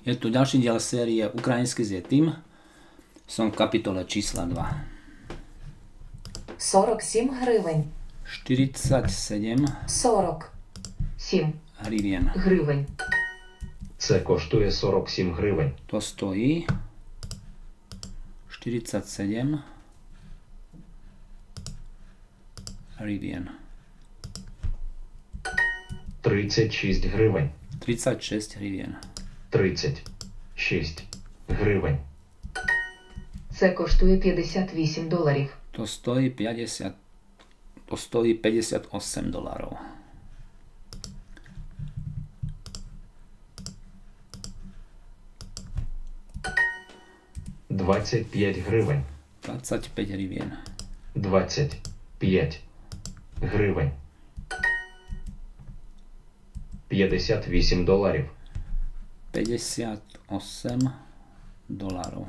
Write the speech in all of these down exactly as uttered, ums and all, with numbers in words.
Je tu ďalší diel série Ukrajinsky s Yetim. Som v kapitole čísla dva. сорок семь гривень. štyridsaťsedem сорок семь гривен. гривень. Це коштує сорок сім гривень. To stojí štyridsaťsedem гривен. тридцять шість гривень. tridsaťšesť гривен. тридцять шість гривень. Це коштує п'ятдесят вісім доларів. To stojí päťdesiat to stojí päťdesiatosem dolárov. двадцять п'ять гривень. dvadsaťpäť гривен. двадцять п'ять гривень. п'ятдесят вісім доларів. päťdesiatosem dolárov.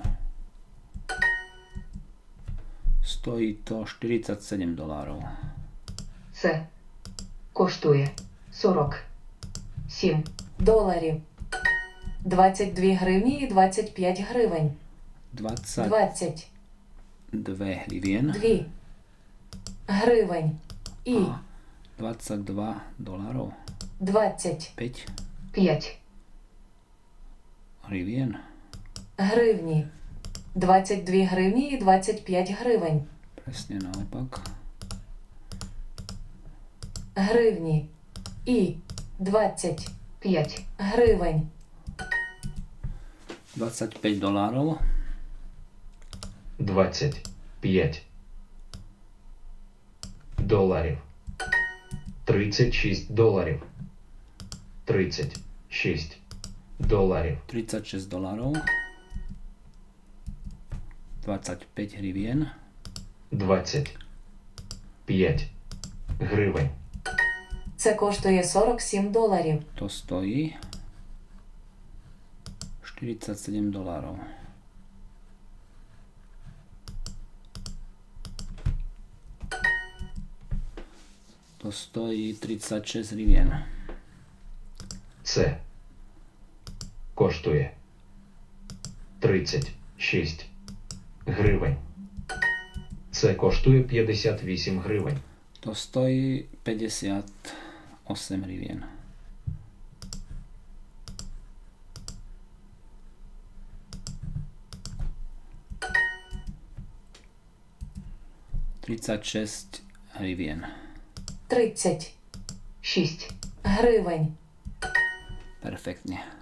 Stojí to štyridsaťsedem dolárov. Це коштує сорок сім доларів. двадцять дві гривні і двадцять п'ять гривень. dvadsaťdve двадцять гривен. дві гривень і A dvadsaťdva dolárov. двадцять päť п'ять гривен. гривні. двадцять дві гривні і двадцять п'ять гривень. Presne naopak. Гривні і двадцять п'ять гривень. dvadsaťpäť dolárov. двадцять п'ять доларів. тридцять шість доларів. тридцять шість доларів. tridsaťšesť dolárov. dvadsaťpäť гривен. двадцять п'ять гривень. Це коштує сорок сім доларів. To stojí štyridsaťsedem dolárov. To stojí tridsaťšesť гривен. Це коштує тридцять шість гривень. Це коштує п'ятдесят вісім гривень. To stojí päťdesiatosem гривен. tridsaťšesť гривен. тридцять шість гривень. Perfektne.